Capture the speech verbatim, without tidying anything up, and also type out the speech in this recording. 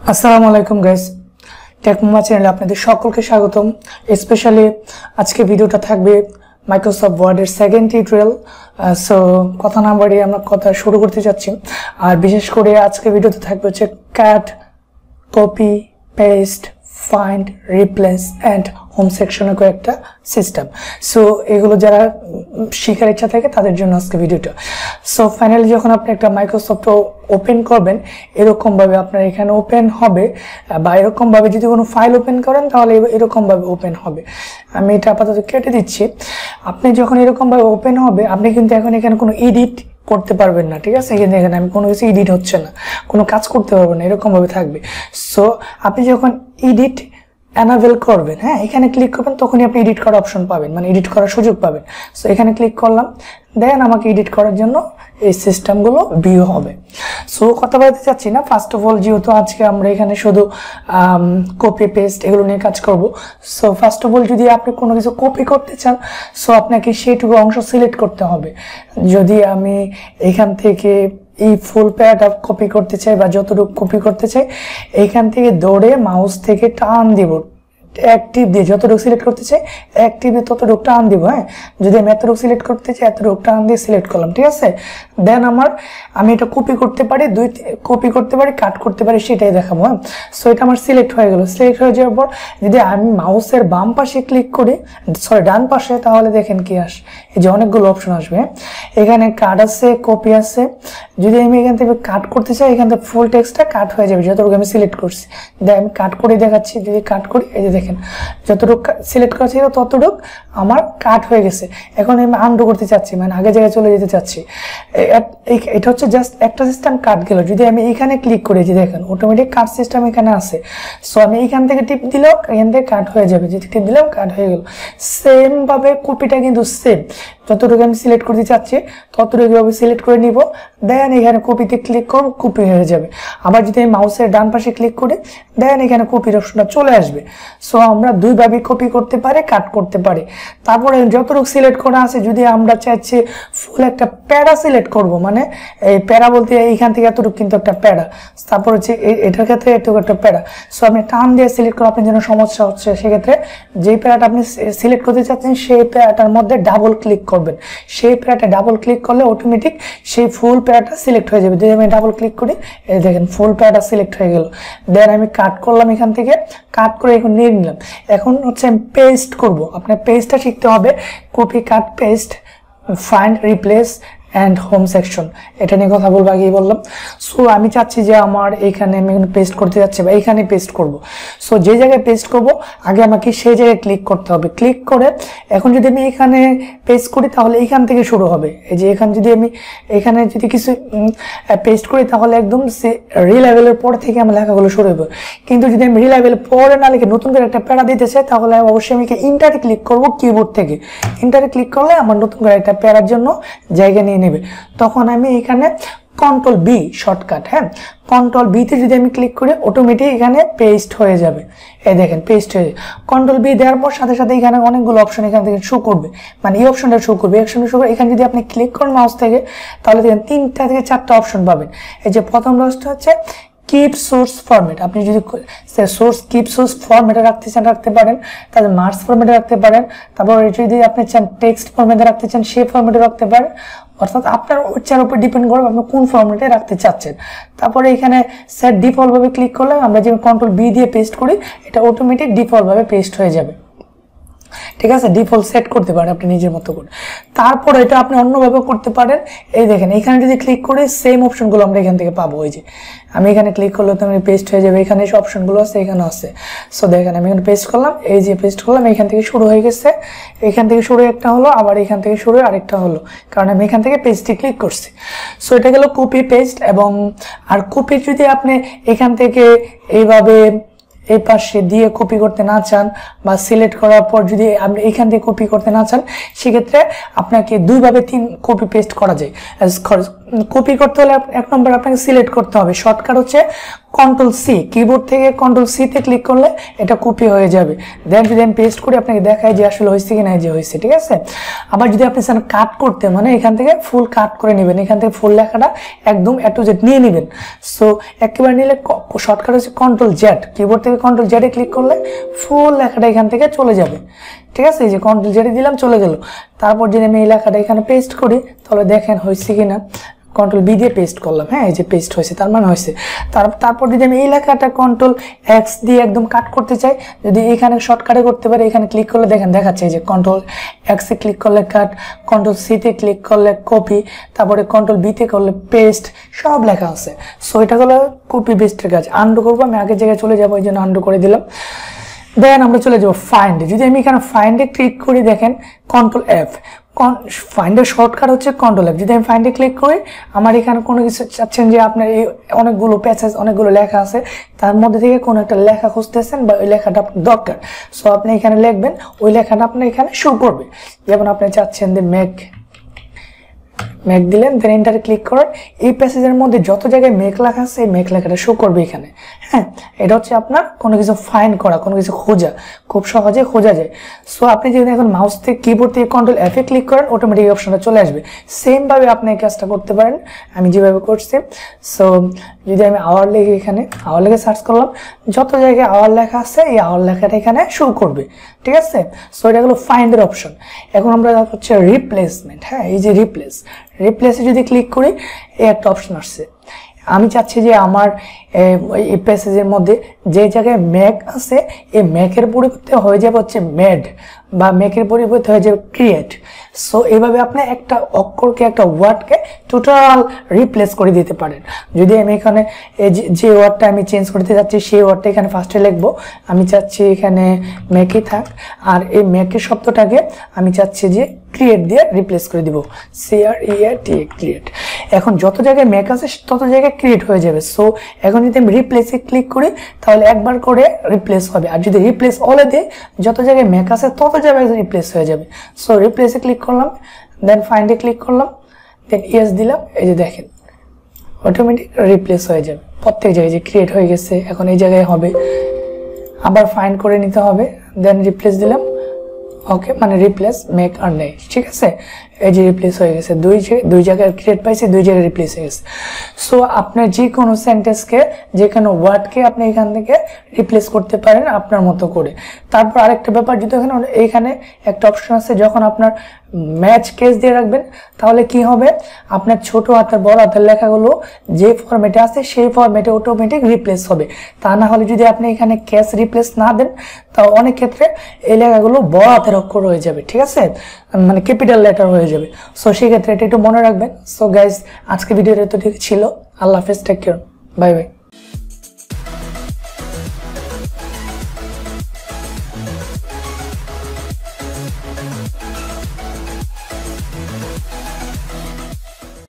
আসসালামু আলাইকুম guys, take মামা চ্যানেলে আপনাদের সকলকে স্বাগতম। স্পেশালি আজকে ভিডিওটা থাকবে মাইক্রোসফট ওয়ার্ডের সেকেন্ড টিউটোরিয়াল। সো কথা না বাড়িয়ে আমরা কথা শুরু করতে যাচ্ছি। আর বিশেষ করে আজকে ভিডিওতে থাকবে হচ্ছে cut, copy, paste, find, replace and home সেকশনের কয়েকটা সিস্টেম। সো এগুলো যারা শেখার ইচ্ছা থাকে তাদের জন্য আজকে ভিডিওটা। সো ফাইনালি যখন আপনি একটা মাইক্রোসফট ওপেন করবেন, এরকমভাবে আপনার এখানে ওপেন হবে, বা এরকমভাবে যদি কোনো ফাইল ওপেন করেন তাহলে এরকমভাবে ওপেন হবে। আমি এটা আপাতত কেটে দিচ্ছি। আপনি যখন এরকমভাবে ওপেন হবে, আপনি কিন্তু এখন এখানে কোনো এডিট করতে পারবেন না, ঠিক আছে? এখানে এখানে আমি কোনো কিছু এডিট হচ্ছে না, কোনো কাজ করতে পারবেন না, এরকমভাবে থাকবে। সো আপনি যখন এডিট এনাবেল করবেন, হ্যাঁ, এখানে ক্লিক করবেন, তখনই আপনি এডিট করার অপশন পাবেন, মানে এডিট করার সুযোগ পাবেন। সো এখানে ক্লিক করলাম, দেন আমাকে এডিট করার জন্য এই সিস্টেমগুলো ভিউ হবে। সো কথা বলতে চাচ্ছি না। ফার্স্ট অফ অল, যেহেতু আজকে আমরা এখানে শুধু কপি পেস্ট এগুলো নিয়ে কাজ করব, সো ফার্স্ট অফ অল যদি আপনি কোনো কিছু কপি করতে চান, সো আপনাকে সেইটুকু অংশ সিলেক্ট করতে হবে। যদি আমি এখান থেকে এই ফুল প্যারাটা কপি করতে চাই বা যতটুকু কপি করতে চাই, এইখান থেকে দৌড়ে মাউস থেকে টান দিব, অ্যাক্টিভ দিয়ে যতটুকু সিলেক্ট করতে চাই অ্যাক্টিভে ততটুকু টান দিব। হ্যাঁ, যদি আমি এতটুকু সিলেক্ট করতে চাই এতটুকু টান দিয়ে সিলেক্ট করলাম, ঠিক আছে? দেন আমার আমি এটা কপি করতে পারি, দুই কপি করতে পারি, কাট করতে পারি, সেটাই দেখাবো। হ্যাঁ, সো এটা আমার সিলেক্ট হয়ে গেল। সিলেক্ট হয়ে যাওয়ার পর যদি আমি মাউসের বাম পাশে ক্লিক করি, সরি ডান পাশে, তাহলে দেখেন কি আসে, এই যে অনেকগুলো অপশন আসবে। এখানে কাট আছে, কপি আছে। যদি আমি এখান থেকে কাট করতে চাই, এখান থেকে ফুল টেক্সটটা কাট হয়ে যাবে যতটুকু আমি সিলেক্ট করছি। দেখ আমি কাট করে দেখাচ্ছি। যদি কাট করি, এই যে দেখেন যতটুকু সিলেক্ট করা ছিল ততটুকু আমার কাট হয়ে গেছে। এখন আমি আনডু করতে চাচ্ছি, মানে আগে জায়গায় চলে যেতে চাচ্ছি। এটা হচ্ছে জাস্ট একটা সিস্টেম কাট গেল। যদি আমি এখানে ক্লিক করি, যে দেখেন অটোমেটিক কাট সিস্টেম এখানে আছে। সো আমি এখান থেকে টিপ দিলেও এখান থেকে কাট হয়ে যাবে, যদি টিপ দিলেও কাট হয়ে গেল। সেম ভাবে কপিটা কিন্তু সেম, যতটুকু আমি সিলেক্ট করতে চাচ্ছি ততটুকু ভাবে সিলেক্ট করে নিব। দেন এখানে কপিতে ক্লিক করব, কপি হয়ে যাবে। আবার যদি আমি মাউসের ডান পাশে ক্লিক করি, দেন এখানে কপির অপশনটা চলে আসবে। সো আমরা দুইভাবে কপি করতে পারি, কাট করতে পারি। তারপরে যতটুকু সিলেক্ট করা আছে, যদি আমরা চাইছি ফুল একটা প্যারা সিলেক্ট করব, মানে এই প্যারা বলতে এইখান থেকে এতটুকু কিন্তু একটা প্যারা, তারপর হচ্ছে এটার ক্ষেত্রে এটুকু একটা প্যারা। সো আপনি টান দিয়ে সিলেক্ট করা আপনার জন্য সমস্যা হচ্ছে, সেক্ষেত্রে যেই প্যারাটা আপনি সিলেক্ট করতে চাচ্ছেন সেই প্যারাটার মধ্যে ডাবল ক্লিক করবেন। সেই প্যারাটা ডাবল ক্লিক করলে অটোমেটিক সেই ফুল প্যারাটা সিলেক্ট হয়ে যাবে। যদি আমি ডাবল ক্লিক করি, এই দেখেন ফুল প্যারাটা সিলেক্ট হয়ে গেল। দেন আমি কাট করলাম, এখান থেকে কাট করে এখন নিয়ে নিলাম। এখন হচ্ছে আমি পেস্ট করব। আপনার পেস্টটা শিখতে হবে, copy, cut, paste, find, replace and home section, এটা নিয়ে কথা বলবো, আগেই বললাম। সো আমি চাচ্ছি যে আমার এইখানে আমি পেস্ট করতে যাচ্ছি বা এইখানে পেস্ট করব। সো যে জায়গায় পেস্ট করব আগে আমাকে সেই জায়গায় ক্লিক করতে হবে। ক্লিক করে এখন যদি আমি এখানে পেস্ট করি তাহলে এইখান থেকে শুরু হবে। এই যে এখানে যদি আমি এখানে যদি কিছু পেস্ট করি তাহলে একদম সে রিলেভেলের পর থেকে আমার লেখাগুলো শুরু হবে। কিন্তু যদি আমি রিলেভেল পরে না লিখে নতুন করে একটা প্যারা দিতে চাই, তাহলে অবশ্যই আমি ইন্টারে ক্লিক করব কিবোর্ড থেকে। ইন্টারে ক্লিক করলে আমার নতুন করে একটা প্যারার জন্য জায়গা নিয়ে নেবে। তখন আমি এখানে কন্ট্রোল বি শর্টকাট, হ্যাঁ, কন্ট্রোল বিতে যদি আমি ক্লিক করি অটোমেটিক এখানে পেস্ট হয়ে যাবে। এই দেখেন পেস্ট হয়ে যাবে। কন্ট্রোল বি দেওয়ার পর সাথে সাথে এখানে অনেকগুলো অপশন এখান থেকে শো করবে, মানে এই অপশনটা শো করবে, এই অপশনটা শো করবে। এখানে যদি আপনি ক্লিক করেন মাউস থেকে, তাহলে দেখেন তিনটা থেকে চারটা অপশন পাবেন। এই যে প্রথম দশটা হচ্ছে কিপ সোর্স ফরম্যাট। আপনি যদি সোর্স কিপ সোর্স ফরম্যাটে রাখতে চান রাখতে পারেন, তাহলে মার্কস ফরম্যাটে রাখতে পারেন। তারপর যদি আপনি চান টেক্সট ফরম্যাটে রাখতে চান, সেই ফরম্যাটে রাখতে পারেন। অর্থাৎ আপনার ইচ্ছার উপর ডিপেন্ড করবে আপনি কোন ফরম্যাটে রাখতে চাচ্ছেন। তারপরে এখানে সেট ডিফল্ট ভাবে ক্লিক করলে, আমরা যে কন্ট্রোল বি দিয়ে পেস্ট করি, এটা অটোমেটিক ডিফল্ট ভাবে পেস্ট হয়ে যাবে, ঠিক আছে? ডিফল্ট সেট করতে পারেন আপনি নিজের মতো করে। তারপর এটা আপনি অন্যভাবে করতে পারেন। এই দেখেন এখানে যদি ক্লিক করি সেম অপশনগুলো আমরা এখান থেকে পাবো। ওই যে আমি এখানে ক্লিক করলে তো আমি পেস্ট হয়ে যাবে। এখানে সব অপশনগুলো আছে, এখানে আছে। সো দেখেন আমি এখানে পেস্ট করলাম, এই যে পেস্ট করলাম, এখান থেকে শুরু হয়ে গেছে। এখান থেকে শুরু একটা হলো, আবার এখান থেকে শুরু আরেকটা হলো, কারণ আমি এখান থেকে পেস্টে ক্লিক করছি। সো এটা গেল কপি পেস্ট। এবং আর কপি যদি আপনি এখান থেকে এইভাবে এই পাশে দিয়ে কপি করতে না চান, বা সিলেক্ট করার পর যদি আপনি এখান থেকে কপি করতে না চান, সেক্ষেত্রে আপনাকে দুইভাবে তিন কপি পেস্ট করা যায়। কপি করতে হলে এক নম্বর আপনাকে সিলেক্ট করতে হবে, শর্টকাট হচ্ছে কন্ট্রোল সি, কিবোর্ড থেকে কন্ট্রোল সি তে ক্লিক করলে এটা কপি হয়ে যাবে। দেন যদি আমি পেস্ট করি আপনাকে দেখাই যে আসলে হয়েছে কি না, যে হয়েছে, ঠিক আছে। আবার যদি আপনি চান কাট করতে, মানে এখান থেকে ফুল কাট করে নেবেন, এখান থেকে ফুল লেখাটা একদম এ টু জেড নিয়ে নেবেন। সো একেবারে নিলে শর্টকাট হচ্ছে কন্ট্রোল জেড, কিবোর্ড থেকে কন্ট্রোল জেডে ক্লিক করলে ফুল লেখাটা এখান থেকে চলে যাবে, ঠিক আছে। এই যে কন্ট্রোল জেডে দিলাম, চলে গেল। তারপর যদি আমি এই লেখাটা এখানে পেস্ট করি তাহলে দেখেন হয়েছে কিনা, কন্ট্রোল বি দিয়ে পেস্ট করলাম, হ্যাঁ এই যে পেস্ট হয়েছে, তার মানে হয়েছে। তারপর যদি আমি এই লেখাটা কন্ট্রোল এক্স দিয়ে একদম কাট করতে চাই, যদি এখানে শর্টকাটে করতে পারি, এখানে ক্লিক করলে দেখেন দেখাচ্ছে এই যে কন্ট্রোল এক্সে ক্লিক করলে কাট, কন্ট্রোল সিতে ক্লিক করলে কপি, তারপরে কন্ট্রোল বিতে করলে পেস্ট, সব লেখা আছে। সো এটা হলো কপি পেস্টের কাজ। আন্ডু করবো, আমি আগের জায়গায় চলে যাবো, এই জন্য আন্ডু করে দিলাম। দেন আমরা চলে যাবো ফাইন্ড। যদি আমি এখানে ফাইন্ডে ক্লিক করি, দেখেন কন্ট্রোল এফ, ফাইন্ডের শর্টকাট হচ্ছে কন্ট্রোল এফ। যদি আমি ফাইন্ডে ক্লিক করি, আমার এখানে কোনো কিছু চাচ্ছেন যে আপনার এই অনেকগুলো প্যাসেজ, অনেকগুলো লেখা আছে, তার মধ্যে থেকে কোনো একটা লেখা খুঁজতেছেন বা ওই লেখাটা আপনার দরকার, সো আপনি এখানে লিখবেন, ওই লেখাটা আপনার এখানে শো করবে। যেমন আপনি চাচ্ছেন যে মেক, মেক দিলেন, দেন এন্টারে ক্লিক করেন, এই প্যাসেজের মধ্যে যত জায়গায় মেক লেখা আছে এই মেক লেখাটা শো করবে এখানে, হ্যাঁ। এটা হচ্ছে আপনার কোনো কিছু ফাইন্ড করা, কোনো কিছু খোঁজা, খুব সহজে খোঁজা যায়। সো আপনি যদি এখন মাউস থেকে কিবোর্ড থেকে কন্ট্রোল এফ এ ক্লিক করেন, অটোমেটিক অপশনটা চলে আসবে। সেম ভাবে আপনি এই কাজটা করতে পারেন, আমি যেভাবে করছি। সো যদি আমি আওয়ার লেগে, এখানে আওয়ার লেগে সার্চ করলাম, যত জায়গায় আওয়ার লেখা আছে এই আওয়ার লেখাটা এখানে শো করবে, ঠিক আছে। সো এটা হলো ফাইন্ডের অপশন। এখন আমরা হচ্ছে রিপ্লেসমেন্ট, হ্যাঁ এই যে রিপ্লেস, রিপ্লেসে যদি ক্লিক করি এই একটা অপশন আসছে। আমি চাচ্ছি যে আমার এই প্যাসেজের মধ্যে যে জায়গায় ম্যাক আছে এই ম্যাকের পরিবর্তে হয়ে যাবে হচ্ছে মেড, বা ম্যাকের পরিবর্তে হয়ে যাবে ক্রিয়েট। সো এইভাবে আপনি একটা অক্ষরকে, একটা ওয়ার্ডকে টোটাল রিপ্লেস করে দিতে পারেন। যদি আমি এখানে যে ওয়ার্ডটা আমি চেঞ্জ করতে যাচ্ছি সেই ওয়ার্ডটা এখানে ফার্স্টে লিখবো, আমি চাচ্ছি এখানে ম্যাকই থাক, আর এই ম্যাকের শব্দটাকে আমি চাচ্ছি যে ক্রিয়েট দিয়ে রিপ্লেস করে দিব, সি আর ই আর টি, ক্রিয়েট। এখন যত জায়গায় ম্যাক আছে তত জায়গায় ক্রিয়েট হয়ে যাবে। সো এখন যদি আমি রিপ্লেসে ক্লিক করি তাহলে একবার করে রিপ্লেস হবে, আর যদি রিপ্লেস অলে দিই যত জায়গায় ম্যাক আছে তত জায়গায় রিপ্লেস হয়ে যাবে। সো রিপ্লেসে ক্লিক করলাম, দেন ফাইন্ডে ক্লিক করলাম, দেন ইয়েস দিলাম, এই যে দেখেন অটোমেটিক রিপ্লেস হয়ে যাবে প্রত্যেক জায়গায়, যে ক্রিয়েট হয়ে গেছে এখন এই জায়গায় হবে। আবার ফাইন্ড করে নিতে হবে, দেন রিপ্লেস দিলাম, ওকে, মানে রিপ্লেস মেক আর নেই, ঠিক আছে। এই যে রিপ্লেস হয়ে গেছে, দুই দুই জায়গায় ক্রিয়েট পাইছি, দুই জায়গায় রিপ্লেস হয়ে গেছে। সো আপনার যে কোনো সেন্টেন্সকে, যে কোনো ওয়ার্ডকে আপনি এখান থেকে রিপ্লেস করতে পারেন আপনার মতো করে। তারপর আরেকটা ব্যাপার, যদি এখানে এইখানে একটা অপশন আছে, যখন আপনার ম্যাচ কেস দিয়ে রাখবেন তাহলে কি হবে, আপনার ছোট হাতের বড় হাতের লেখাগুলো যে ফরম্যাটে আছে সেই ফরম্যাটে অটোমেটিক রিপ্লেস হবে। তা না হলে যদি আপনি এখানে ক্যাশ রিপ্লেস না দেন তাও অনেক ক্ষেত্রে এই লেখাগুলো বড় হাতের অক্ষর হয়ে যাবে, ঠিক আছে, মানে ক্যাপিটাল লেটার হয়ে যাবে। সো সেই ক্ষেত্রে এটা একটু মনে রাখবেন। সো গাইজ, আজকে ভিডিওটা তো ঠিক ছিল। আল্লাহ হাফেজ, টেক কেয়ার, বাই বাই।